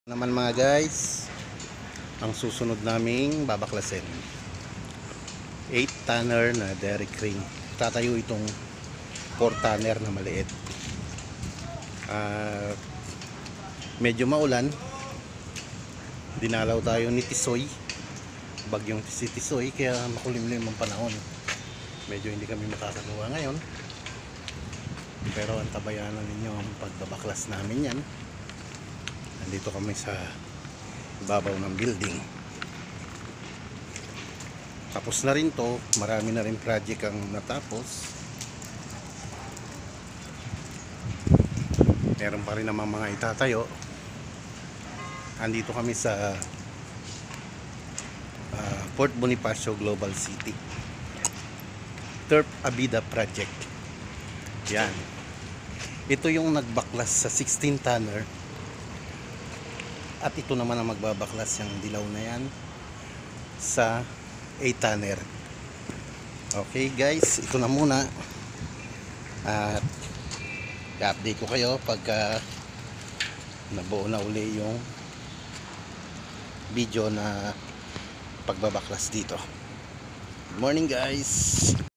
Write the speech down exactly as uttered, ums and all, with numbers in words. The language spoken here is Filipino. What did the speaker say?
Naman mga guys, ang susunod naming babaklasin eight tonner na Derrickcrane. Tatayo itong four tonner na maliit. uh, Medyo maulan, dinalaw tayo ni Tisoy, bagyong si Tisoy, kaya makulimlim ang panahon. Medyo hindi kami makakagawa ngayon, pero antabayanan ninyo ang pagbabaklas namin yan. Nandito kami sa ibabaw ng building. Tapos na rin to, marami na rin project ang natapos. Meron pa rin naman mga itatayo. Andito kami sa uh, Port Bonifacio Global City Turf Avida project. Yan. Ito yung nagbaklas sa sixteen tonner. At ito naman ang magbabaklas yung dilaw na yan sa eight tonner. Okay guys, ito na muna. At i-update ko kayo pagka nabuo na uli yung video na pagbabaklas dito. Good morning guys.